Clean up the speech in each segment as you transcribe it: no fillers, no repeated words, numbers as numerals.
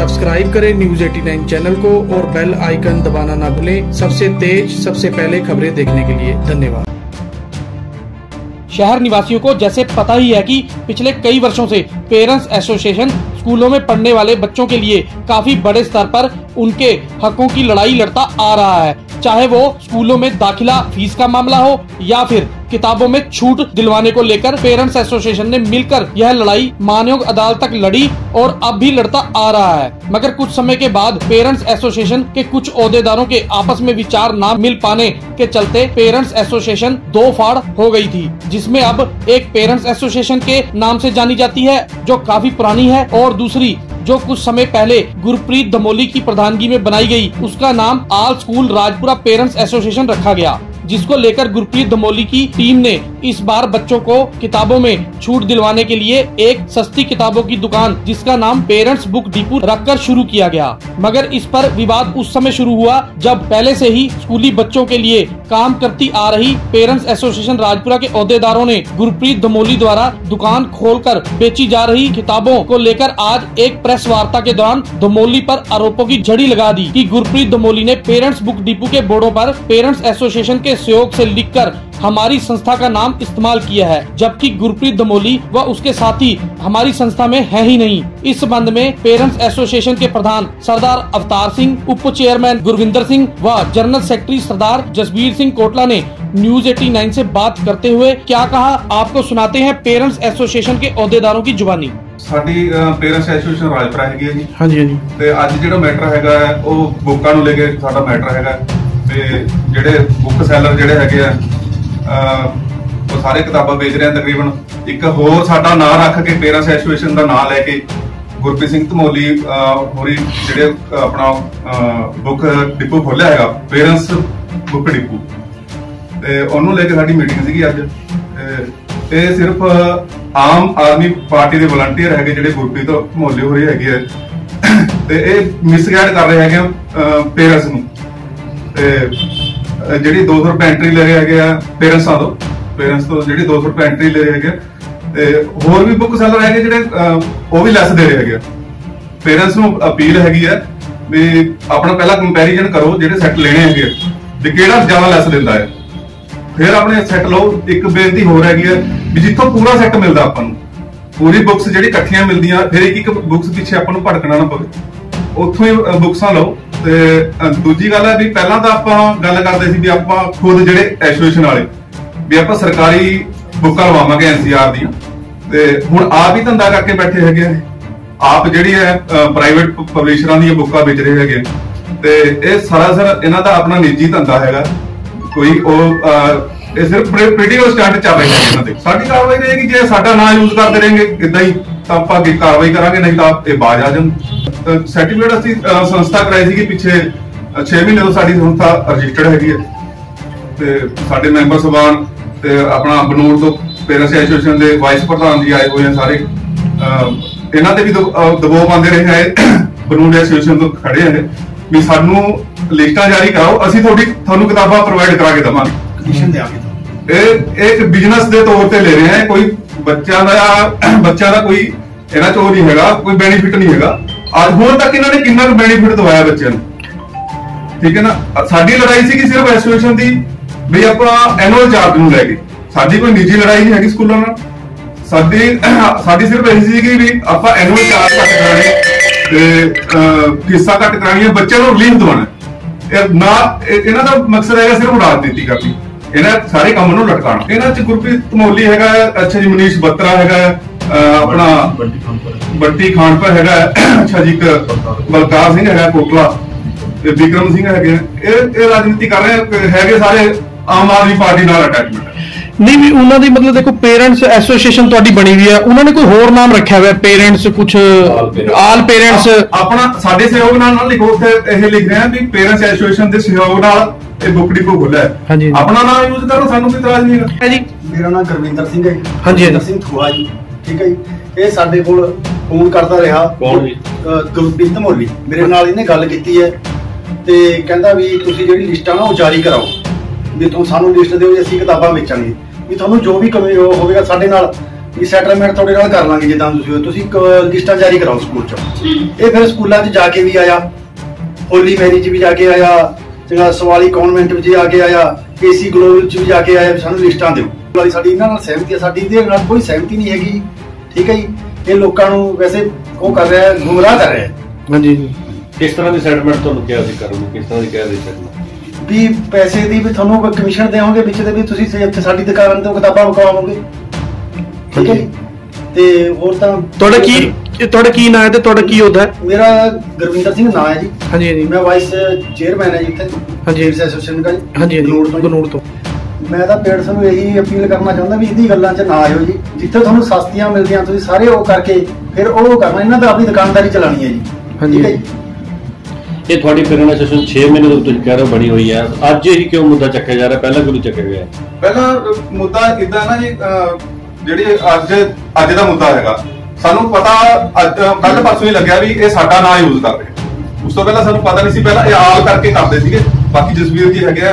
Subscribe करें news 89 channel को और बेल आइकन दबाना ना भूलें। सबसे तेज सबसे पहले खबरें देखने के लिए धन्यवाद। शहर निवासियों को जैसे पता ही है कि पिछले कई वर्षों से पेरेंट्स एसोसिएशन स्कूलों में पढ़ने वाले बच्चों के लिए काफी बड़े स्तर पर उनके हकों की लड़ाई लड़ता आ रहा है, चाहे वो स्कूलों में दाखिला फीस का मामला हो या फिर किताबों में छूट दिलवाने को लेकर पेरेंट्स एसोसिएशन ने मिलकर यह लड़ाई मानयोग अदालत तक लड़ी और अब भी लड़ता आ रहा है। मगर कुछ समय के बाद पेरेंट्स एसोसिएशन के कुछ ओहदेदारों के आपस में विचार न मिल पाने के चलते पेरेंट्स एसोसिएशन दो फाड़ हो गई थी, जिसमें अब एक पेरेंट्स एसोसिएशन के नाम से जानी जाती है जो काफी पुरानी है और दूसरी जो कुछ समय पहले गुरप्रीत धमोली की प्रधानगी में बनाई गई, उसका नाम all school Rajpura parents association रखा गया, जिसको लेकर गुरप्रीत धमोली की टीम ने इस बार बच्चों को किताबों में छूट दिलवाने के लिए एक सस्ती किताबों की दुकान जिसका नाम पेरेंट्स बुक डिपो रखकर शुरू किया गया। मगर इस पर विवाद उस समय शुरू हुआ जब पहले से ही स्कूली बच्चों के लिए काम करती आ रही पेरेंट्स एसोसिएशन राजपुरा के ओहदेदारों ने गुरप्रीत धमोली द्वारा दुकान खोलकर बेची जा रही किताबों को लेकर आज एक प्रेस वार्ता के दौरान धमोली पर आरोपों की झड़ी लगा दी कि गुरप्रीत धमोली ने पेरेंट्स बुक डिपो के बोर्डों पर पेरेंट्स एसोसिएशन के सहयोग से लिखकर हमारी संस्था का नाम इस्तेमाल किया है, जबकि गुरप्रीत धमोली व उसके साथी हमारी संस्था में है ही नहीं। इस संबंध में पेरेंट्स एसोसिएशन के प्रधान सरदार अवतार सिंह, उप चेयरमैन गुरविंदर सिंह व जनरल सेक्रेटरी सरदार जसबीर सिंह कोटला ने न्यूज 89 से बात करते हुए क्या कहा, आपको सुनाते हैं पेरेंट्स एसोसिएशन के ओहदेदारों की जुबानी। ਸਾਡੀ ਪੇਰੈਂਟਸ ਐਸੋਸੀਏਸ਼ਨ ਰਾਜਪੁਰਾ ਹੈਗੀ ਹੈ ਜੀ। ਹਾਂਜੀ ਹਾਂਜੀ। ਤੇ ਅੱਜ ਜਿਹੜਾ ਮੈਟਰ ਹੈਗਾ ਉਹ ਬੁੱਕਾਂ ਨੂੰ ਲੈ ਕੇ ਸਾਡਾ ਮੈਟਰ ਹੈਗਾ ਤੇ ਜਿਹੜੇ ਬੁੱਕ ਸੈਲਰ ਜਿਹੜੇ ਹੈਗੇ ਆ ਉਹ ਸਾਰੇ ਕਿਤਾਬਾਂ ਵੇਚ ਰਹੇ ਆ ਤਕਰੀਬਨ। ਇੱਕ ਹੋਰ ਸਾਡਾ ਨਾਂ ਰੱਖ ਕੇ ਪੇਰੈਂਟਸ ਐਸੋਸੀਏਸ਼ਨ ਦਾ ਨਾਂ ਲੈ ਕੇ ਗੁਰਪ੍ਰੀਤ ਸਿੰਘ ਧਮੋਲੀ ਹੋਰੀ ਜਿਹੜੇ ਆਪਣਾ ਬੁੱਕ ਡਿਪੋ ਖੋਲਿਆ ਹੈਗਾ ਪੇਰੈਂਟਸ ਬੁੱਕ ਡਿਪੋ, ਤੇ ਉਹਨੂੰ ਲੈ ਕੇ ਸਾਡੀ ਮੀਟਿੰਗ ਸੀਗੀ ਅੱਜ। ਇਹ ਸਿਰਫ ਆਮ ਆਦਮੀ ਪਾਰਟੀ ਦੇ ਵਲੰਟੀਅਰ ਹੈਗੇ ਜਿਹੜੇ ਗੁਰਪ੍ਰੀਤ ਧਮੋਲੀ ਹੋ ਰਹੇ ਹੈਗੇ ਆ ਤੇ ਇਹ ਮਿਸਗਾਈਡ ਕਰ ਰਹੇ ਹੈਗੇ ਪੇਰੈਂਟਸ ਨੂੰ। ਤੇ ਜਿਹੜੀ 200 ਰੁਪਏ ਐਂਟਰੀ ਲੈ ਰਹੇ ਹੈਗੇ ਆ ਪੇਰੈਂਟਸ ਤੋਂ ਜਿਹੜੀ 200 ਰੁਪਏ ਐਂਟਰੀ ਲੈ ਰਹੇ ਹੈਗੇ ਤੇ ਹੋਰ ਵੀ ਬੁੱਕ ਸੈਲਰ ਹੈਗੇ ਜਿਹੜੇ ਉਹ ਵੀ ਲੈਸ ਦੇ ਰਹੇ ਹੈਗੇ। ਪੇਰੈਂਟਸ ਨੂੰ ਅਪੀਲ ਹੈਗੀ ਆ ਵੀ ਆਪਣਾ ਪਹਿਲਾਂ ਕੰਪੈਰੀਜ਼ਨ ਕਰੋ ਜਿਹੜੇ ਸੈੱਟ ਲੈਣੇ ਹੈਗੇ ਵੀ ਕਿਹੜਾ ਜ਼ਿਆਦਾ ਲੈਸ ਦਿੰਦਾ ਹੈ, ਫਿਰ ਆਪਣੇ ਸੈੱਟ ਲਓ। ਇੱਕ ਬੇਨਤੀ ਹੋਰ ਹੈਗੀ ਹੈ ਵੀ ਜਿੱਥੋਂ ਪੂਰਾ ਸੈੱਟ ਮਿਲਦਾ ਆਪਾਂ ਨੂੰ, ਪੂਰੀ ਬੁੱਕਸ ਜਿਹੜੀ ਇਕੱਠੀਆਂ ਮਿਲਦੀਆਂ, ਫਿਰ ਇੱਕ ਬੁੱਕਸ ਪਿੱਛੇ ਆਪਾਂ ਨੂੰ ਭਟਕਣਾ ਨਾ ਪਵੇ, ਉੱਥੋਂ ਹੀ ਬੁੱਕਸਾਂ ਲਓ। ਤੇ ਦੂਜੀ ਗੱਲ ਹੈ ਵੀ ਪਹਿਲਾਂ ਤਾਂ ਆਪਾਂ ਗੱਲ ਕਰਦੇ ਸੀ ਵੀ ਆਪਾਂ ਖੁਦ ਜਿਹੜੇ ਐਸੋਸੀਏਸ਼ਨ ਵਾਲੇ ਵੀ ਆਪਾਂ ਸਰਕਾਰੀ ਬੁੱਕਾਂ ਲਵਾਵਾਂਗੇ ਐਨਸੀਆਰ ਦੀਆਂ, ਤੇ ਹੁਣ ਆਪ ਹੀ ਧੰਦਾ ਕਰਕੇ ਬੈਠੇ ਹੈਗੇ ਆ। ਆਪ ਜਿਹੜੀ ਹੈ ਪ੍ਰਾਈਵੇਟ ਪਬਲਿਸ਼ਰਾਂ ਦੀਆਂ ਬੁੱਕਾਂ ਵੇਚ ਰਹੇ ਹੈਗੇ, ਤੇ ਇਹ ਸਰਾਸਰ ਇਹਨਾਂ ਦਾ ਆਪਣਾ ਨਿੱਜੀ ਧੰਦਾ ਹੈਗਾ। ਕੋਈ ਉਹ ਇਹ ਸਿਰਫ ਪੋਲੀਟੀਕਲ ਸਟੰਟ ਚੱਲ ਰਹੇ ਨੇ ਇਹਨਾਂ ਦੇ। ਸਾਡੀ ਕਾਰਵਾਈ ਰਹੇਗੀ ਜੇ ਸਾਡਾ ਨਾਂ ਯੂਜ਼ ਕਰਦੇ ਰਹੇਗੇ ਇਦਾਂ ਹੀ ਤਾਂ ਆਪਾਂ ਅੱਗੇ ਕਾਰਵਾਈ ਕਰਾਂਗੇ, ਨਹੀਂ ਤਾਂ ਇਹ ਬਾਜ਼ ਆ ਜਾਣ। ਸਰਟੀਫਿਕੇਟ ਅਸੀਂ ਸੰਸਥਾ ਕਰਾਈ ਸੀਗੀ ਪਿੱਛੇ 6 ਮਹੀਨੇ ਤੋਂ ਸਾਡੀ ਸੰਸਥਾ ਰਜਿਸਟਰਡ ਹੈਗੀ ਹੈ, ਤੇ ਸਾਡੇ ਮੈਂਬਰ ਸਭਾਨ ਤੇ ਆਪਣਾ ਬਨੂੜ ਤੋਂ ਪੇਰੈਂਟਸ ਐਸੋਸੀਏਸ਼ਨ ਦੇ ਵਾਈਸ ਪ੍ਰਧਾਨ ਜੀ ਆਏ ਹੋਏ ਆ ਸਾਰੇ। ਇਹਨਾਂ ਤੇ ਵੀ ਦਬਾਅ ਪਾਉਂਦੇ ਰਹੇ ਹੈ, ਬਨੂੜ ਐਸੋਸੀਏਸ਼ਨ ਤੋਂ ਖੜੇ ਆ ਵੀ ਸਾਨੂੰ ਲਿਸਟਾਂ ਜਾਰੀ ਕਰਾਓ, ਅਸੀਂ ਤੁਹਾਨੂੰ ਕਿਤਾਬਾਂ ਪ੍ਰੋਵਾਈਡ ਕਰਾ ਕੇ ਦੇਵਾਂਗੇ। ਇਹ ਇੱਕ ਬਿਜ਼ਨਸ ਦੇ ਤੌਰ ਤੇ ਲੈ ਰਹੇ ਹੈ, ਕੋਈ ਬੱਚਿਆਂ ਦਾ ਕੋਈ ਇਹਨਾਂ ਚ ਉਹ ਨਹੀਂ ਹੈਗਾ, ਕੋਈ ਬੈਨੀਫਿਟ ਨਹੀਂ ਹੈਗਾ। ਅੱਜ ਹੁਣ ਤੱਕ ਇਹਨਾਂ ਨੇ ਕਿੰਨਾ ਕੁ ਬੈਨੀਫਿਟ ਦਵਾਇਆ ਬੱਚਿਆਂ ਨੂੰ, ਠੀਕ ਹੈ ਨਾ। ਸਾਡੀ ਲੜਾਈ ਸੀਗੀ ਸਿਰਫ ਐਸੋਸੀਏਸ਼ਨ ਦੀ ਵੀ ਆਪਾਂ ਐਨੂਅਲ ਚਾਰਜ ਨੂੰ ਲੈ ਕੇ, ਸਾਡੀ ਕੋਈ ਨਿੱਜੀ ਲੜਾਈ ਨਹੀਂ ਹੈਗੀ ਸਕੂਲਾਂ ਨਾਲ। ਸਾਡੀ ਸਿਰਫ ਇਹ ਸੀਗੀ ਵੀ ਆਪਾਂ ਐਨੂਅਲ ਚਾਰਜ ਘੱਟ ਕਰਾਣੇ ਤੇ ਫੀਸਾਂ ਘੱਟ ਕਰਾਣੀਆਂ, ਬੱਚਿਆਂ ਨੂੰ ਰਿਲੀਫ ਦਵਾਉਣਾ। ਇਹਨਾਂ ਦਾ ਮਕਸਦ ਹੈਗਾ ਸਿਰਫ ਰਾਜਨੀਤੀ ਕਰਨੀ, ਇਹਨਾਂ ਸਾਰੇ ਕੰਮ ਨੂੰ ਲਟਕਾਉਣਾ। ਇਹਨਾਂ ਚ ਗੁਰਪ੍ਰੀਤ ਧਮੋਲੀ ਹੈਗਾ, ਅੱਛਾ ਜੀ ਮਨੀਸ਼ ਬੱਤਰਾ ਹੈਗਾ, ਆਪਣਾ ਬੱਟੀ ਖਾਨਪੁਰ ਹੈਗਾ, ਅੱਛਾ ਜੀ ਬਲਕਾਰ ਸਿੰਘ ਹੈਗਾ ਕੋਟਲਾ, ਤੇ ਵਿਕਰਮ ਸਿੰਘ ਹੈਗੇ। ਇਹ ਰਾਜਨੀਤੀ ਕਰ ਰਹੇ ਹੈਗੇ, ਸਾਰੇ ਆਮ ਆਦਮੀ ਪਾਰਟੀ ਨਾਲ ਅਟੈਚਮੈਂਟ। ਨਹੀਂ ਵੀ ਉਹਨਾਂ ਦੀ ਮਤਲਬ ਦੇਖੋ ਪੇਰੈਂਟਸ ਐਸੋਸੀਏਸ਼ਨ ਤੁਹਾਡੀ ਬਣੀ ਹੋਈ ਹੈ, ਉਹਨਾਂ ਨੇ ਕੋਈ ਹੋਰ ਨਾਮ ਰੱਖਿਆ ਹੋਇਆ ਪੇਰੈਂਟਸ, ਕੁਝ ਆਲ ਪੇਰੈਂਟਸ। ਆਪਣਾ ਸਾਡੇ ਸਹਿਯੋਗ ਨਾਲ ਲਿਖੋ, ਉੱਥੇ ਇਹ ਲਿਖ ਰਹੇ ਆ ਵੀ ਪੇਰੈਂਟਸ ਐਸੋਸੀਏਸ਼ਨ ਦੇ ਸਹਿਯੋਗ ਨਾਲ ਇਹ ਬੁੱਕ ਡਿਪੋ ਖੋਲਿਆ ਹੈ। ਆਪਣਾ ਨਾਮ ਯੂਜ਼ ਕਰੋ, ਸਾਨੂੰ ਕੋਈ ਇਤਰਾਜ਼ ਨਹੀਂ ਹੈ ਜੀ। ਮੇਰਾ ਨਾਮ ਗੁਰਵਿੰਦਰ ਸਿੰਘ ਹੈ। ਹਾਂਜੀ ਗੁਰਵਿੰਦਰ ਸਿੰਘ ਥੋੜਾ ਜੀ, ਠੀਕ ਹੈ ਜੀ। ਇਹ ਸਾਡੇ ਕੋਲ ਫੋਨ ਕਰਦਾ ਰਿਹਾ ਗੁਰਪ੍ਰੀਤ ਧਮੋਲੀ, ਮੇਰੇ ਨਾਲ ਇਹਨੇ ਗੱਲ ਕੀਤੀ ਹੈ ਤੇ ਕਹਿੰਦਾ ਵੀ ਤੁਸੀਂ ਜਿਹੜੀ ਲਿਸਟ ਆ ਨਾ ਉਹ ਜਾਰੀ ਕਰਾਓ, ਵੀ ਤੁਹਾਨੂੰ ਸਾਨੂੰ ਲਿਸਟ ਦਿਓ, ਅਸੀਂ ਕਿਤਾਬਾਂ ਵੇਚਾਂਗੇ, ਵੀ ਤੁਹਾਨੂੰ ਜੋ ਵੀ ਕਮੀ ਹੋਵੇਗਾ ਸਾਡੇ ਨਾਲ ਵੀ ਸੈਟਲਮੈਂਟ ਤੁਹਾਡੇ ਨਾਲ ਕਰ ਲਾਂਗੇ, ਜਿੱਦਾਂ ਤੁਸੀਂ ਲਿਸਟਾਂ ਜਾਰੀ ਕਰਾਓ ਸਕੂਲ ਚ। ਇਹ ਫਿਰ ਸਕੂਲਾਂ 'ਚ ਜਾ ਕੇ ਵੀ ਆਇਆ, ਹੋਲੀ ਮੈਰੀ 'ਚ ਵੀ ਜਾ ਕੇ ਆਇਆ, ਚੰਗਾ ਸਵਾਲੀ ਕਨਵੈਂਟ ਵਿੱਚ ਜਾ ਕੇ ਆਇਆ, ਏਸੀ ਗਲੋਬਲ 'ਚ ਵੀ ਜਾ ਕੇ ਆਇਆ, ਸਾਨੂੰ ਲਿਸਟਾਂ ਦਿਓ। ਵਾਲੀ ਸਾਡੀ ਇਹਨਾਂ ਨਾਲ ਸਹਿਮਤੀ ਹੈ, ਸਾਡੀ ਇਹਦੇ ਨਾਲ ਕੋਈ ਸਹਿਮਤੀ ਨਹੀਂ ਹੈਗੀ। ਠੀਕ ਹੈ ਜੀ, ਇਹ ਲੋਕਾਂ ਨੂੰ ਵੈਸੇ ਉਹ ਕਰ ਰਿਹਾ, ਗੁੰਮਰਾਹ ਕਰ ਰਿਹਾ। ਹਾਂਜੀ, ਕਿਸ ਤਰ੍ਹਾਂ ਦੀ ਸੈਟਲਮੈਂਟ ਤੁਹਾਨੂੰ ਕਿਹਾ ਸੀ ਕਰਨ ਨੂੰ, ਕਿਸ ਤਰ੍ਹਾਂ ਦੀ ਕਹਿ ਰਹੀ ਸੈਟਲਮੈਂਟ? ਵੀ ਪੈਸੇ ਦੀ ਵੀ ਤੁਹਾਨੂੰ ਕਮਿਸ਼ਨ ਦੇਵਾਂਗੇ ਵਿੱਚ ਦੇ, ਵੀ ਤੁਸੀਂ ਇੱਥੇ ਸਾਡੀ ਦੁਕਾਨ ਤੋਂ ਕਿਤਾਬਾਂ ਵਿਕਾਓਗੇ। ਠੀਕ ਹੈ ਜੀ, ਤੇ ਹੋਰ ਤਾਂ ਤੁਹਾਡਾ ਕੀ ਨਾਂ ਹੈ ਤੇ ਤੁਹਾਡਾ ਕੀ ਅਹੁਦਾ ਹੈ? ਮੇਰਾ ਗੁਰਵਿੰਦਰ ਸਿੰਘ ਨਾਂ ਹੈ ਜੀ। ਹਾਂਜੀ ਹਾਂਜੀ, ਮੈਂ ਵਾਈਸ ਚੇਅਰਮੈਨ ਹੈ ਜੀ ਇੱਥੇ ਹਾਂਜੀ ਐਸੋਸੀਏਸ਼ਨ ਦਾ ਜੀ। ਹਾਂਜੀ ਗਨੂੜ ਤੋਂ। ਮੈਂ ਤਾਂ ਪੇਰੈਂਟਸ ਨੂੰ ਇਹੀ ਅਪੀਲ ਕਰਨਾ ਚਾਹੁੰਦਾ ਵੀ ਇਹਦੀ ਗੱਲਾਂ 'ਚ ਨਾ ਆਇਓ ਜੀ। ਜਿੱਥੇ ਤੁਹਾਨੂੰ ਸਸਤੀਆਂ ਮਿਲਦੀਆਂ ਤੁਸੀਂ ਸਾਰੇ ਉਹ ਕਰਕੇ ਫਿਰ ਉਹ ਕਰਨਾ, ਇਹਨਾਂ ਦਾ ਆਪਣੀ ਦੁਕਾਨਦਾਰੀ ਚਲਾਉਣੀ ਹੈ ਜੀ। ਠੀਕ ਹੈ ਜੀ। ਇਹ ਤੁਹਾਡੀ ਪੇਰੈਂਟ ਐਸੋਸੀਏਸ਼ਨ 6 ਮਹੀਨੇ ਤੋਂ ਤੁਸੀਂ ਕਹਿ ਰਹੇ ਹੋ ਬਣੀ ਹੋਈ ਹੈ, ਅੱਜ ਇਹ ਕਿਉਂ ਮੁੱਦਾ ਚੱਕਿਆ ਜਾ ਰਿਹਾ, ਪਹਿਲਾਂ ਕਿਉਂ ਨਹੀਂ ਚੱਕਿਆ ਗਿਆ? ਪਹਿਲਾਂ ਮੁੱਦਾ ਇਦਾਂ ਨਾ ਜੀ, ਜਿਹੜੀ ਅੱਜ ਦਾ ਮੁੱਦਾ ਹੈਗਾ, ਸਾਨੂੰ ਪਤਾ ਕੱਲ ਪਰਸੋਂ ਹੀ ਲੱਗਿਆ ਵੀ ਇਹ ਸਾਡਾ ਨਾਂ ਯੂਜ਼ ਕਰ ਰਹੇ। ਉਸ ਤੋਂ ਪਹਿਲਾਂ ਸਾਨੂੰ ਪਤਾ ਨਹੀਂ ਸੀ, ਪਹਿਲਾਂ ਇਹ ਆਲ ਕਰਕੇ ਕਰਦੇ ਸੀਗੇ। ਬਾਕੀ ਜਸਵੀਰ ਜੀ ਹੈਗੇ ਆ।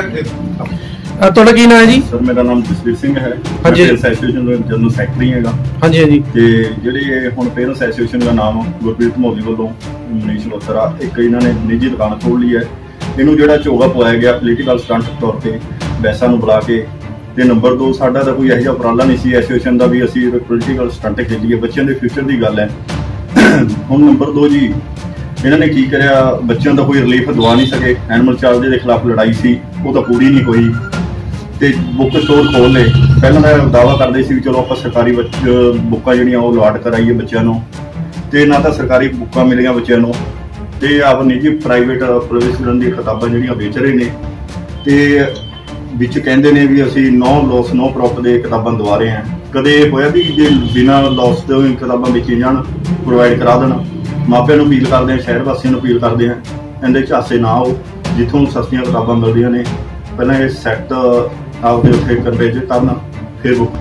ਤੁਹਾਡਾ ਕੀ ਨਾਮ ਹੈ ਜੀ? ਸਰ ਮੇਰਾ ਨਾਮ ਜਸਵੀਰ ਸਿੰਘ ਹੈ, ਹਾਂਜੀ। ਐਸੋਸੀਏਸ਼ਨ ਦਾ ਜਨਰਲ ਸੈਕਟਰੀ ਹੈਗਾ। ਹਾਂਜੀ ਹਾਂਜੀ। ਤੇ ਜਿਹੜੀ ਹੁਣ ਪੇਰੈਂਟਸ ਐਸੋਸੀਏਸ਼ਨ ਦਾ ਨਾਮ ਗੁਰਪ੍ਰੀਤ ਮੋਦੀ ਵੱਲੋਂ ਮਨੀਸ਼ ਲੋਤਰਾ ਇੱਕ ਇਹਨਾਂ ਨੇ ਨਿੱਜੀ ਦੁਕਾਨ ਖੋਲ ਲਈ ਹੈ। ਇਹਨੂੰ ਜਿਹੜਾ ਝੋਗਾ ਪਵਾਇਆ ਗਿਆ ਪੋਲੀਟੀਕਲ ਸਟੰਟ ਤੌਰ ਤੇ ਵੈਸਾ ਨੂੰ ਬੁਲਾ ਕੇ। ਤੇ ਨੰਬਰ 2 ਸਾਡਾ ਤਾਂ ਕੋਈ ਇਹੋ ਜਿਹਾ ਉਪਰਾਲਾ ਨਹੀਂ ਸੀ ਐਸੋਸੀਏਸ਼ਨ ਦਾ ਵੀ ਅਸੀਂ ਪੋਲੀਟੀਕਲ ਸਟੰਟ ਖੇਲੀਏ, ਬੱਚਿਆਂ ਦੇ ਫਿਊਚਰ ਦੀ ਗੱਲ ਹੈ। ਹੁਣ ਨੰਬਰ 2 ਜੀ, ਇਹਨਾਂ ਨੇ ਕੀ ਕਰਿਆ, ਬੱਚਿਆਂ ਦਾ ਕੋਈ ਰਿਲੀਫ ਦਵਾ ਨਹੀਂ ਸਕੇ। ਐਨੀਮਲ ਚਾਰਜ ਦੇ ਖਿਲਾਫ ਲੜਾਈ ਸੀ, ਉਹ ਤਾਂ ਪੂਰੀ ਨਹੀਂ ਹੋਈ। ਤੇ ਬੁੱਕ ਸਟੋਰ ਖੋਲ ਲਏ। ਪਹਿਲਾਂ ਤਾਂ ਦਾਅਵਾ ਕਰਦੇ ਸੀ ਵੀ ਚਲੋ ਆਪਾਂ ਸਰਕਾਰੀ ਬੁੱਕਾਂ ਜਿਹੜੀਆਂ ਉਹ ਅਲਾਟ ਕਰਾਈਏ ਬੱਚਿਆਂ ਨੂੰ, ਤੇ ਨਾ ਤਾਂ ਸਰਕਾਰੀ ਬੁੱਕਾਂ ਮਿਲੀਆਂ ਬੱਚਿਆਂ ਨੂੰ, ਤੇ ਆਪ ਨਿੱਜੀ ਪ੍ਰਾਈਵੇਟ ਪ੍ਰੋਫੈਸ਼ਨਲ ਦੀਆਂ ਕਿਤਾਬਾਂ ਜਿਹੜੀਆਂ ਵੇਚ ਰਹੇ ਨੇ। ਤੇ ਵਿੱਚ ਕਹਿੰਦੇ ਨੇ ਵੀ ਅਸੀਂ ਨੋ ਲੋਸ ਨੋ ਪ੍ਰੋਫਿਟ ਦੇ ਕਿਤਾਬਾਂ ਦਵਾ ਰਹੇ ਹਾਂ। ਕਦੇ ਹੋਇਆ ਵੀ ਜੇ ਬਿਨਾਂ ਲੋਸ ਤੋਂ ਕਿਤਾਬਾਂ ਵੇਚੀਆਂ ਜਾਣ, ਪ੍ਰੋਵਾਈਡ ਕਰਾ ਦੇਣ? ਮਾਪਿਆਂ ਨੂੰ ਅਪੀਲ ਕਰਦੇ ਹਾਂ, ਸ਼ਹਿਰ ਵਾਸੀਆਂ ਨੂੰ ਅਪੀਲ ਕਰਦੇ ਹਾਂ, ਇਹਦੇ ਝਾਸੇ ਨਾ ਆਓ। ਜਿੱਥੋਂ ਸਸਤੀਆਂ ਕਿਤਾਬਾਂ ਮਿਲਦੀਆਂ ਨੇ ਪਹਿਲਾਂ ਇਹ ਸੈੱਟ आपके उठे कर भेजे करना फिर बुक।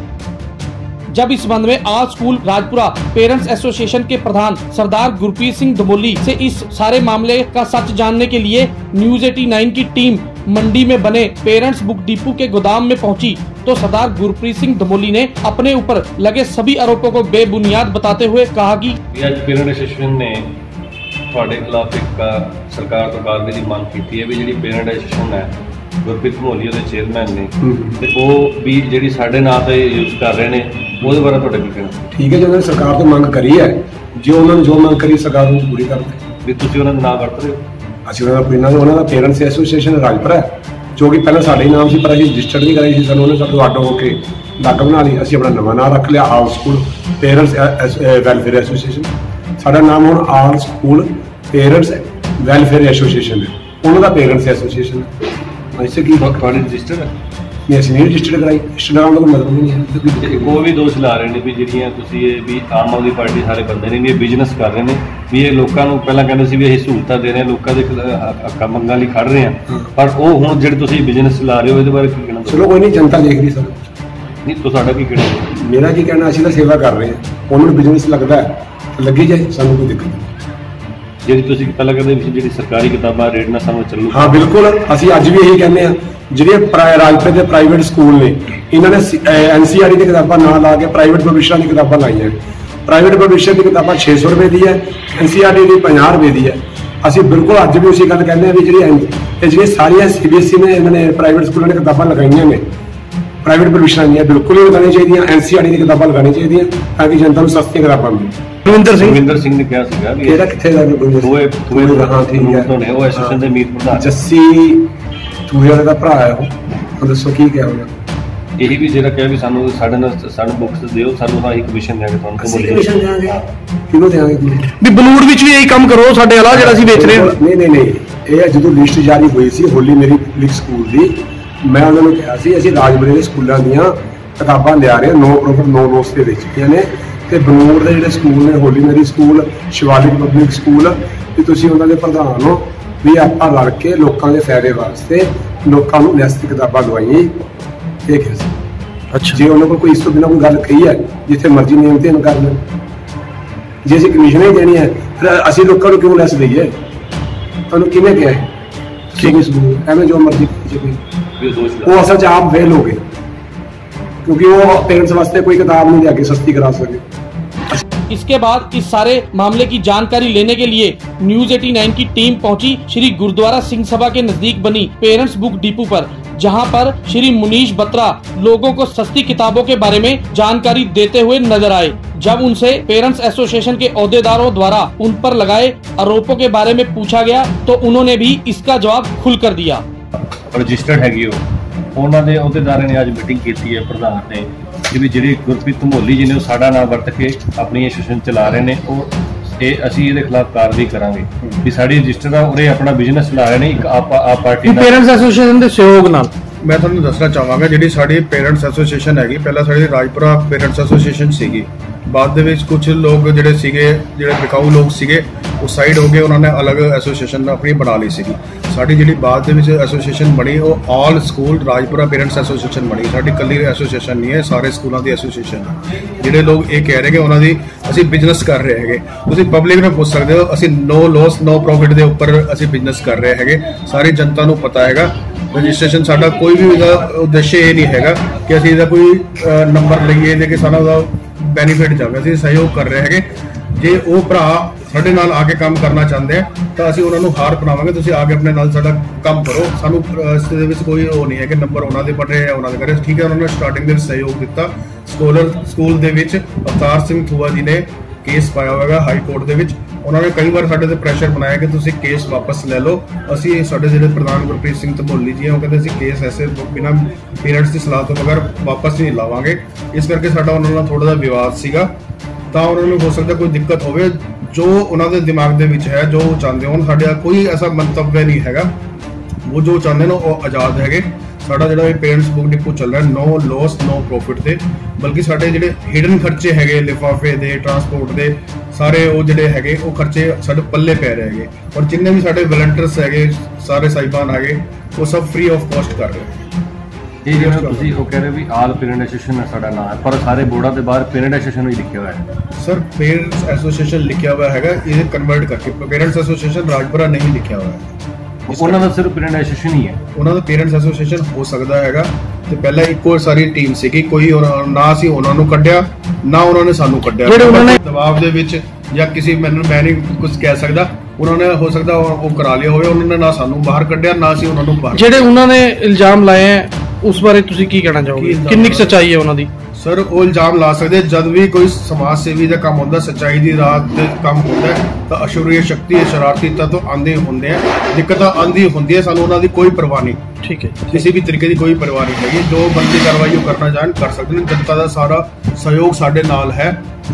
जब इस संबंध में आज स्कूल राजपुरा पेरेंट्स एसोसिएशन के प्रधान सरदार गुरप्रीत सिंह धमोली से इस सारे मामले का सच जानने के लिए न्यूज 89 की टीम मंडी में बने पेरेंट्स बुक डिपो के गोदाम में पहुंची तो सरदार गुरप्रीत सिंह धमोली ने अपने ऊपर लगे सभी आरोपों को बेबुनियाद बताते हुए कहा कि आज पेरेंट एसोसिएशन ने ਤੁਹਾਡੇ ਖਿਲਾਫ ਇੱਕ ਸਰਕਾਰ ਤੋਂ ਕਾਰਵਾਈ ਦੀ ਮੰਗ ਕੀਤੀ ਹੈ ਵੀ ਜਿਹੜੀ ਪੇਰੈਂਟ ਐਸੋਸੀਏਸ਼ਨ ਹੈ ਗੁਰਪ੍ਰੀਤ ਧਮੋਲੀ ਉਹਦੇ ਚੇਅਰਮੈਨ ਨੇ ਤੇ ਉਹ ਵੀ ਜਿਹੜੀ ਸਾਡੇ ਨਾਂ ਤੇ ਯੂਜ਼ ਕਰ ਰਹੇ ਨੇ, ਉਹਦੇ ਬਾਰੇ ਤੁਹਾਡਾ ਕੀ ਕਹਿਣਾ? ਠੀਕ ਹੈ, ਜਦੋਂ ਸਰਕਾਰ ਤੋਂ ਮੰਗ ਕਰੀ ਹੈ, ਜੇ ਉਹਨਾਂ ਨੇ ਜੋ ਮੰਗ ਕਰੀ ਸਰਕਾਰ ਨੂੰ ਪੂਰੀ ਕਰਦੇ ਵੀ ਤੁਸੀਂ ਉਹਨਾਂ ਦਾ ਨਾਂ ਵਰਤ ਰਹੇ ਹੋ। ਅਸੀਂ ਉਹਨਾਂ ਦਾ ਪੇਰੈਂਟਸ ਐਸੋਸੀਏਸ਼ਨ ਰਾਜਪੁਰਾ ਹੈ, ਜੋ ਕਿ ਪਹਿਲਾਂ ਸਾਡੇ ਨਾਮ ਸੀ, ਪਰ ਅਸੀਂ ਰਜਿਸਟਰਡ ਨਹੀਂ ਕਰਾਈ ਸੀ। ਸਾਨੂੰ ਉਹਨੇ ਸਾਡੇ ਅੱਡ ਹੋ ਕੇ ਲੱਗ ਬਣਾ ਲਈ। ਅਸੀਂ ਆਪਣਾ ਨਵਾਂ ਨਾਮ ਰੱਖ ਲਿਆ, all school parents welfare association. ਸਾਡਾ ਨਾਮ ਹੁਣ all school parents welfare association ਹੈ, ਉਹਨਾਂ ਦਾ ਪੇਰੈਂਟਸ ਐਸੋਸੀਏਸ਼ਨ ਹੈ। ऐसे की ਤੁਹਾਡੀ ਰਜਿਸਟਰ ਹੈ? ਨਹੀਂ, ਅਸੀਂ ਨਹੀਂ ਰਜਿਸਟਰ ਕਰਾਈ। ਰਜਿਸਟਰ ਦਾ ਕੋਈ ਮਤਲਬ ਨਹੀਂ ਹੈ। ਕੋਈ ਵੀ ਦੋਸ਼ ਲਾ ਰਹੇ ਨੇ ਵੀ ਜਿਹੜੀਆਂ ਤੁਸੀਂ ਇਹ ਵੀ ਆਮ ਆਦਮੀ ਪਾਰਟੀ ਸਾਰੇ ਬੰਦੇ ਨੇ ਵੀ ਇਹ ਬਿਜ਼ਨਸ ਕਰ ਰਹੇ ਨੇ, ਵੀ ਇਹ ਲੋਕਾਂ ਨੂੰ ਪਹਿਲਾਂ ਕਹਿੰਦੇ ਸੀ ਵੀ ਇਹ ਸਹੂਲਤਾਂ ਦੇ ਰਹੇ ਹਾਂ, ਲੋਕਾਂ ਦੇ ਹੱਕਾਂ ਮੰਗਾਂ ਲਈ ਖੜ ਰਹੇ ਹਾਂ, ਪਰ ਉਹ ਹੁਣ ਜਿਹੜੇ ਤੁਸੀਂ ਬਿਜ਼ਨਸ ਲਾ ਰਹੇ ਹੋ ਇਹਦੇ ਬਾਰੇ ਕੀ ਕਹਿਣਾ? ਚਲੋ ਕੋਈ ਨਹੀਂ, ਜਨਤਾ ਦੇਖ ਰਹੀ ਸਰ। ਨਹੀਂ ਤੁਹਾਡਾ ਕੀ ਕਹਿਣਾ? ਮੇਰਾ ਕੀ ਕਹਿਣਾ, ਅਸੀਂ ਤਾਂ ਸੇਵਾ ਕਰ ਰਹੇ ਹਾਂ, ਉਹਨਾਂ ਨੂੰ ਬਿਜ਼ਨਸ ਲੱਗਦਾ ਹੈ ਲੱਗੀ ਜਾਏ, ਸਾਨੂੰ ਕੋਈ ਦਿੱਕਤ ਨਹੀਂ। ਜਿਹੜੀ ਤੁਸੀਂ ਪਹਿਲਾਂ ਕਹਿੰਦੇ ਵੀ ਜਿਹੜੀ ਸਰਕਾਰੀ ਕਿਤਾਬਾਂ ਰੇਟ ਨਾਲ ਸਾਨੂੰ ਚੱਲੂ। ਹਾਂ ਬਿਲਕੁਲ, ਅਸੀਂ ਅੱਜ ਵੀ ਇਹੀ ਕਹਿੰਦੇ ਹਾਂ। ਜਿਹੜੇ ਰਾਜਪੁਰੇ ਦੇ ਪ੍ਰਾਈਵੇਟ ਸਕੂਲ ਨੇ, ਇਹਨਾਂ ਨੇ NCERT ਦੀ ਕਿਤਾਬਾਂ ਨਾ ਲਾ ਕੇ ਪ੍ਰਾਈਵੇਟ ਪਬਲਿਸ਼ਰਾਂ ਦੀ ਕਿਤਾਬਾਂ ਲਾਈਆਂ। ਪ੍ਰਾਈਵੇਟ ਪਬਲਿਸ਼ਰ ਦੀ ਕਿਤਾਬਾਂ 600 ਰੁਪਏ ਦੀ ਹੈ, NCERT ਦੀ 50 ਰੁਪਏ ਦੀ ਹੈ। ਅਸੀਂ ਬਿਲਕੁਲ ਅੱਜ ਵੀ ਉਸੇ ਗੱਲ ਕਹਿੰਦੇ ਹਾਂ ਵੀ ਜਿਹੜੀਆਂ ਸਾਰੀਆਂ CBSE ਨੇ ਇਹਨਾਂ ਨੇ ਪ੍ਰਾਈਵੇਟ ਸਕੂਲਾਂ ਨੇ ਕਿਤਾਬਾਂ ਲਗਾਈਆਂ ਨੇ, ਪ੍ਰਾਈਵੇਟ ਪਬਲਿਸ਼ਰਾਂ ਦੀਆਂ ਬਿਲਕੁਲ ਹੀ ਲਗਾਉਣੀਆਂ ਚਾਹੀਦੀਆਂ। NCERT ਦੀ ਕਿਤਾਬਾਂ ਲਗਾਉਣੀਆਂ ਚਾਹੀਦੀਆਂ ਤਾਂ ਕਿ ਜਨਤਾ ਨੂੰ ਸਸਤੀਆਂ ਕਿਤਾਬਾਂ ਮਿਲਣ। ਰਵਿੰਦਰ ਸਿੰਘ ਨੇ ਕਿਹਾ ਸੀਗਾ ਵੀ ਕਿਹੜਾ ਕਿੱਥੇ ਦਾ ਦੋਏ ਹਾਂ ਠੀਕ ਹੈ ਤੋਂ ਨੇ ਉਹ ਐਸੋਸੀਏਸ਼ਨ ਦੇ ਮੀਤ ਪ੍ਰਧਾਨ ਜੱਸੀ ਤੂਹੇ ਵਾਲੇ ਦਾ ਭਰਾ ਹੈ ਉਹ। ਦੱਸੋ ਕੀ ਕਿਹਾ ਉਹਨੇ? ਇਹੀ ਵੀ ਜਿਹੜਾ ਕਿਹਾ ਵੀ ਸਾਨੂੰ ਸਾਨੂੰ ਬੁੱਕਸ ਦਿਓ, ਸਾਨੂੰ ਹਾਂ ਇੱਕ ਕਮਿਸ਼ਨ ਦੇਾਂਗੇ ਤੁਹਾਨੂੰ। ਕਮਿਸ਼ਨ ਦੇਾਂਗੇ, ਕਿਹਨੂੰ ਦੇਾਂਗੇ? ਵੀ ਬਲੂੜ ਵਿੱਚ ਵੀ ਇਹੀ ਕੰਮ ਕਰੋ ਸਾਡੇ ਵਾਲਾ ਜਿਹੜਾ ਅਸੀਂ ਵੇਚ ਰਹੇ ਹਾਂ। ਨਹੀਂ, ਇਹ ਜਦੋਂ ਲਿਸਟ ਜਾਰੀ ਹੋਈ ਸੀ ਹੋਲੀ ਮੇਰੀ ਪਬਲਿਕ ਸਕੂਲ ਦੀ, ਮੈਂ ਉਹਨਾਂ ਨੂੰ ਕਿਹਾ ਸੀ ਅਸੀਂ ਰਾਜਪੁਰੇ ਦੇ ਸਕੂਲਾਂ ਦੀਆਂ ਕਿਤਾਬਾਂ ਲਿਆ ਰਹੇ, ਨੋ ਪ੍ਰੋਫਿਟ ਨੋ ਲੋਸ ਦੇ ਵਿੱਚ ਨੇ। ਤੇ ਬਨੂੜ ਦੇ ਜਿਹੜੇ ਸਕੂਲ ਨੇ, Holy Mary school, Shivalik public school, ਵੀ ਤੁਸੀਂ ਉਹਨਾਂ ਦੇ ਪ੍ਰਧਾਨ ਹੋ, ਵੀ ਆਪਾਂ ਲੜ ਕੇ ਲੋਕਾਂ ਦੇ ਫਾਇਦੇ ਵਾਸਤੇ ਲੋਕਾਂ ਨੂੰ ਨੈਸਤੀ ਕਿਤਾਬਾਂ ਦਵਾਈਆਂ। ਇਹ ਕਿਹਾ ਸੀ। ਅੱਛਾ, ਜੇ ਉਹਨਾਂ ਕੋਲ ਕੋਈ ਇਸ ਤੋਂ ਬਿਨਾਂ ਕੋਈ ਗੱਲ ਕਹੀ ਹੈ, ਜਿੱਥੇ ਮਰਜ਼ੀ ਨਿਯਮ ਤੇ ਕਰ ਲੈਣ। ਜੇ ਅਸੀਂ ਕਮਿਸ਼ਨ ਹੀ ਦੇਣੀ ਹੈ ਫਿਰ ਅਸੀਂ ਲੋਕਾਂ ਨੂੰ ਕਿਉਂ ਲੈਸ ਦਈਏ? ਤੁਹਾਨੂੰ ਕਿਹਨੇ ਕਿਹਾ ਹੈ? ਐਵੇਂ ਜੋ ਮਰਜ਼ੀ ਉਹ ਅਸਲ 'ਚ ਆਪ ਫੇਲ ਹੋ ਗਏ। क्योंकि वो पेरेंट्स वास्ते कोई किताब नहीं जाके सस्ती करा सके। इसके बाद इस सारे मामले की जानकारी लेने के लिए न्यूज 89 की टीम पहुंची श्री गुरुद्वारा सिंह सभा के नजदीक बनी पेरेंट्स बुक डिपो पर, जहां पर श्री मुनीश बत्रा लोगों को सस्ती किताबों के बारे में जानकारी देते हुए नजर आए। जब उनसे पेरेंट्स एसोसिएशन के ओहदेदारों द्वारा उन पर लगाए आरोपों के बारे में पूछा गया तो उन्होंने भी इसका जवाब खुलकर दिया। रजिस्टर्ड हैगी ਉਹਨਾਂ ਦੇ ਅਹੁਦੇਦਾਰਾਂ ਨੇ ਅੱਜ ਮੀਟਿੰਗ ਕੀਤੀ ਹੈ ਪ੍ਰਧਾਨ ਨੇ ਕਿ ਵੀ ਜਿਹੜੀ ਗੁਰਪ੍ਰੀਤ ਧਮੋਲੀ ਜੀ ਨੇ ਉਹ ਸਾਡਾ ਨਾਮ ਵਰਤ ਕੇ ਆਪਣੀ ਐਸੋਸੀਏਸ਼ਨ ਚਲਾ ਰਹੇ ਨੇ, ਉਹ ਇਹ ਅਸੀਂ ਇਹਦੇ ਖਿਲਾਫ ਕਾਰਵਾਈ ਕਰਾਂਗੇ ਵੀ ਸਾਡੀ ਰਜਿਸਟਰ ਆ ਉਹਨੇ ਆਪਣਾ ਬਿਜ਼ਨਸ ਚਲਾ ਰਹੇ ਨੇ ਇੱਕ ਆਪ ਪਾਰਟੀ ਨਾਲ ਪੇਰੈਂਟਸ ਐਸੋਸੀਏਸ਼ਨ ਦੇ ਸਹਿਯੋਗ ਨਾਲ। ਮੈਂ ਤੁਹਾਨੂੰ ਦੱਸਣਾ ਚਾਹਾਂਗਾ ਜਿਹੜੀ ਸਾਡੀ ਪੇਰੈਂਟਸ ਐਸੋਸੀਏਸ਼ਨ ਹੈਗੀ, ਪਹਿਲਾਂ ਸਾਡੀ ਰਾਜਪੁਰਾ ਪੇਰੈਂਟਸ ਐਸੋਸੀਏਸ਼ਨ ਸੀਗੀ, ਬਾਅਦ ਦੇ ਵਿੱਚ ਕੁਝ ਲੋਕ ਜਿਹੜੇ ਸੀਗੇ ਜਿਹੜੇ ਵਿਕਾਊ ਲੋਕ ਸੀਗੇ ਉਹ ਸਾਈਡ ਹੋ ਗਏ, ਉਹਨਾਂ ਨੇ ਅਲੱਗ ਐਸੋਸੀਏਸ਼ਨ ਆਪਣੀ ਬਣਾ ਲਈ ਸੀਗੀ। ਸਾਡੀ ਜਿਹੜੀ ਬਾਅਦ ਦੇ ਵਿੱਚ ਐਸੋਸੀਏਸ਼ਨ ਬਣੀ ਉਹ all school Rajpura parents association ਬਣੀ, ਸਾਡੀ ਇਕੱਲੀ ਐਸੋਸੀਏਸ਼ਨ ਨਹੀਂ ਹੈ, ਸਾਰੇ ਸਕੂਲਾਂ ਦੀ ਐਸੋਸੀਏਸ਼ਨ ਹੈ। ਜਿਹੜੇ ਲੋਕ ਇਹ ਕਹਿ ਰਹੇ ਕਿ ਉਹਨਾਂ ਦੀ ਅਸੀਂ ਬਿਜ਼ਨਸ ਕਰ ਰਹੇ ਹੈਗੇ, ਤੁਸੀਂ ਪਬਲਿਕ ਨੂੰ ਪੁੱਛ ਸਕਦੇ ਹੋ, ਅਸੀਂ ਨੋ ਲੋਸ ਨੋ ਪ੍ਰੋਫਿਟ ਦੇ ਉੱਪਰ ਅਸੀਂ ਬਿਜ਼ਨਸ ਕਰ ਰਹੇ ਹੈਗੇ, ਸਾਰੀ ਜਨਤਾ ਨੂੰ ਪਤਾ ਹੈਗਾ। ਰਜਿਸਟ੍ਰੇਸ਼ਨ ਸਾਡਾ ਕੋਈ ਵੀ ਉਹਦਾ ਉਦੇਸ਼ ਇਹ ਨਹੀਂ ਹੈਗਾ ਕਿ ਅਸੀਂ ਇਹਦਾ ਕੋਈ ਨੰਬਰ ਲਈਏ ਤੇ ਕਿ ਸਾਨੂੰ ਉਹਦਾ ਬੈਨੀਫਿਟ ਜਾਵੇ, ਅਸੀਂ ਸਹਿਯੋਗ ਕਰ ਰਹੇ ਹੈਗੇ। ਜੇ ਉਹ ਭਰਾ ਸਾਡੇ ਨਾਲ ਆ ਕੇ ਕੰਮ ਕਰਨਾ ਚਾਹੁੰਦੇ ਆ ਤਾਂ ਅਸੀਂ ਉਹਨਾਂ ਨੂੰ ਹਾਰ ਪਨਾਵਾਂਗੇ, ਤੁਸੀਂ ਆ ਕੇ ਆਪਣੇ ਨਾਲ ਸਾਡਾ ਕੰਮ ਕਰੋ, ਸਾਨੂੰ ਇਸ ਦੇ ਵਿੱਚ ਕੋਈ ਉਹ ਨਹੀਂ ਹੈ ਕਿ ਨੰਬਰ ਉਹਨਾਂ ਦੇ ਬਣ ਰਹੇ ਆ ਉਹਨਾਂ ਦੇ ਕਰੇ। ਠੀਕ ਹੈ, ਉਹਨਾਂ ਨੇ ਸਟਾਰਟਿੰਗ ਦੇ ਵਿੱਚ ਸਹਿਯੋਗ ਦਿੱਤਾ। ਸਕੂਲ ਦੇ ਵਿੱਚ ਅਵਤਾਰ ਸਿੰਘ ਥੂਆ ਜੀ ਨੇ ਕੇਸ ਪਾਇਆ ਹੋਵੇਗਾ ਹਾਈ ਕੋਰਟ ਦੇ ਵਿੱਚ, ਉਹਨਾਂ ਨੇ ਕਈ ਵਾਰ ਸਾਡੇ ਤੇ ਪ੍ਰੈਸ਼ਰ ਬਣਾਇਆ ਕਿ ਤੁਸੀਂ ਕੇਸ ਵਾਪਸ ਲੈ ਲਓ। ਅਸੀਂ ਸਾਡੇ ਜਿਹੜੇ ਪ੍ਰਧਾਨ ਗੁਰਪ੍ਰੀਤ ਸਿੰਘ ਧਮੋਲੀ ਜੀ ਆ ਉਹ ਕਹਿੰਦੇ ਅਸੀਂ ਕੇਸ ਐਸੇ ਬਿਨਾਂ ਪੇਰੈਂਟਸ ਦੀ ਸਲਾਹ ਤੋਂ ਬਗੈਰ ਵਾਪਸ ਨਹੀਂ ਲਾਵਾਂਗੇ। ਇਸ ਕਰਕੇ ਸਾਡਾ ਉਹਨਾਂ ਨਾਲ ਥੋੜਾ ਜਿਹਾ ਵਿਵਾਦ ਸੀਗਾ, ਤਾਂ ਉਹਨਾਂ ਨੂੰ ਹੋ ਸਕਦਾ ਕੋਈ ਦਿੱਕਤ ਹੋਵੇ, ਜੋ ਉਹਨਾਂ ਦੇ ਦਿਮਾਗ ਦੇ ਵਿੱਚ ਹੈ, ਜੋ ਉਹ ਚਾਹੁੰਦੇ ਹੋਣ। ਸਾਡਾ ਕੋਈ ਐਸਾ ਮੰਤਵ ਨਹੀਂ ਹੈਗਾ, ਉਹ ਜੋ ਚਾਹੁੰਦੇ ਨੇ ਉਹ ਆਜ਼ਾਦ ਹੈਗੇ। ਸਾਡਾ ਜਿਹੜਾ ਇਹ ਪੇਰੈਂਟਸ ਬੁੱਕ ਡਿਪੋ ਚੱਲ ਰਿਹਾ ਨੋ ਲੋਸ ਨੋ ਪ੍ਰੋਫਿਟ ਤੇ, ਬਲਕਿ ਸਾਡੇ ਜਿਹੜੇ ਹਿਡਨ ਖਰਚੇ ਹੈਗੇ ਲਿਫਾਫੇ ਦੇ ਟਰਾਂਸਪੋਰਟ ਦੇ ਸਾਰੇ ਉਹ ਜਿਹੜੇ ਹੈਗੇ ਉਹ ਖਰਚੇ ਸਾਡੇ ਪੱਲੇ ਪੈ ਰਹੇ ਹੈਗੇ, ਔਰ ਜਿੰਨੇ ਵੀ ਸਾਡੇ ਵਲੰਟੀਅਰਸ ਹੈਗੇ ਸਾਰੇ ਸਾਹਿਬਾਨ ਹੈਗੇ ਉਹ ਸਭ ਫ੍ਰੀ ਆਫ ਕਾਸਟ ਕਰ ਰਹੇ। ਇਹ ਜਿਵੇਂ ਤੁਸੀਂ ਉਹ ਕਹਿ ਰਹੇ ਵੀ ਆਲ ਪੇਰੈਂਟ ਐਸੋਸੀਏਸ਼ਨ ਹੈ ਸਾਡਾ ਨਾਮ ਹੈ, ਪਰ ਸਾਰੇ ਬੋਰਡਾਂ ਦੇ ਬਾਹਰ ਪੇਰੈਂਟ ਐਸੋਸੀਏਸ਼ਨ ਵੀ ਲਿਖਿਆ ਹੋਇਆ ਹੈ। ਸਰ ਪੇਰੈਂਟਸ ਐਸੋਸੀਏਸ਼ਨ ਲਿਖਿਆ ਹੋਇਆ ਹੈਗਾ, ਇਹ ਕਨਵਰਟ ਕਰਕੇ ਪੇਰੈਂਟਸ ਐਸੋਸੀਏਸ਼ਨ ਰਾਜਪੁਰਾ ਨਹੀਂ ਲਿਖਿਆ ਹੋਇਆ ਹੈ। ਉਹਨਾਂ ਦਾ ਸਿਰਫ ਪੇਰੈਂਟ ਐਸੋਸੀਏਸ਼ਨ ਹੀ ਹੈ, ਉਹਨਾਂ ਦਾ ਪੇਰੈਂਟਸ ਐਸੋਸੀਏਸ਼ਨ ਹੋ ਸਕਦਾ ਹੈਗਾ। ਤੇ ਪਹਿਲਾਂ ਇੱਕੋ ਸਾਰੀ ਟੀਮ ਸੀਗੀ, ਕੋਈ ਨਾ ਅਸੀਂ ਉਹਨਾਂ ਨੂੰ ਕੱਢਿਆ ਨਾ ਉਹਨਾਂ ਨੇ ਸਾਨੂੰ ਕੱਢਿਆ। ਜਿਹੜੇ ਉਹਨਾਂ ਨੇ ਦਬਾਅ ਦੇ ਵਿੱਚ ਜਾਂ ਕਿਸੇ ਮੈਂ ਨਹੀਂ ਕੁਝ ਕਹਿ ਸਕਦਾ, ਉਹਨਾਂ ਨੇ ਹੋ ਸਕਦਾ ਉਹ ਕਰਾ ਲਿਆ ਹੋਵੇ, ਉਹਨਾਂ ਨੇ ਨਾ ਸਾਨੂੰ ਬਾਹਰ ਕੱਢਿਆ ਨਾ ਅਸੀਂ ਉਹਨਾਂ ਨੂੰ ਬਾਹਰ। ਜਿਹੜੇ ਉਹਨਾਂ ਨੇ ਇਲਜ਼ਾਮ ਲਾਏ ਹੈ ਉਸ ਬਾਰੇ ਤੁਸੀਂ ਕੀ ਕਹਿਣਾ ਚਾਹੋਗੇ, ਕਿੰਨੀ ਕੁ ਸੱਚਾਈ ਹੈ ਉਹਨਾਂ ਦੀ? ਸਰ ਉਹ ਇਲਜ਼ਾਮ ਲਾ ਸਕਦੇ ਜਦ ਵੀ ਕੋਈ ਸਮਾਜ ਸੇਵੀ ਦਾ ਕੰਮ ਹੁੰਦਾ, ਸੱਚਾਈ ਦੀ ਰਾਹ ਤੇ ਕੰਮ ਹੁੰਦਾ ਤਾਂ ਅਸ਼ੁਰੀय ਸ਼ਕਤੀ ਸ਼ਰਾਰਤੀ ਤੱਤ ਆਂਦੇ ਹੁੰਦੇ ਆ, ਦਿੱਕਤਾਂ ਆਂਦੀ ਹੁੰਦੀ ਹੈ, ਸਾਨੂੰ ਉਹਨਾਂ ਦੀ ਕੋਈ ਪਰਵਾਹ ਨਹੀਂ। ਠੀਕ ਹੈ, ਕਿਸੇ ਵੀ ਤਰੀਕੇ ਦੀ ਕੋਈ ਪਰਵਾਹ ਨਹੀਂ ਹੈਗੀ, ਜੋ बनती कार्रवाई करना चाहें कर सकते हैं, जनता का सारा सहयोग साडे नाल है।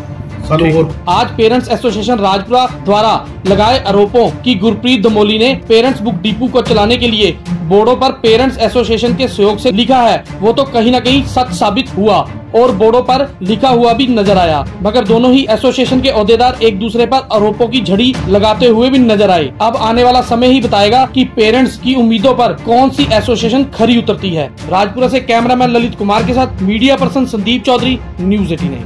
आज पेरेंट्स एसोसिएशन राजपुरा द्वारा लगाए आरोपों की गुरप्रीत धमोली ने पेरेंट्स बुक डिपो को चलाने के लिए बोर्डों पर पेरेंट्स एसोसिएशन के सहयोग से लिखा है, वो तो कहीं न कहीं सच साबित हुआ और बोर्डों पर लिखा हुआ भी नजर आया, मगर दोनों ही एसोसिएशन के ओहदेदार एक दूसरे पर आरोपों की झड़ी लगाते हुए भी नजर आए। अब आने वाला समय ही बताएगा कि पेरेंट्स की उम्मीदों पर कौन सी एसोसिएशन खरी उतरती है। राजपुरा से कैमरामैन ललित कुमार के साथ media person Sandeep Chaudhary, news 89।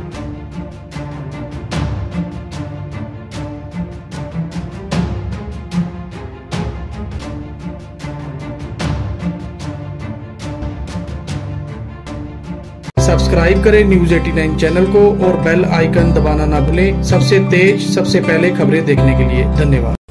Subscribe करें न्यूज 89 चैनल को और बेल आइकन दबाना ना भूलें सबसे तेज सबसे पहले खबरें देखने के लिए। धन्यवाद।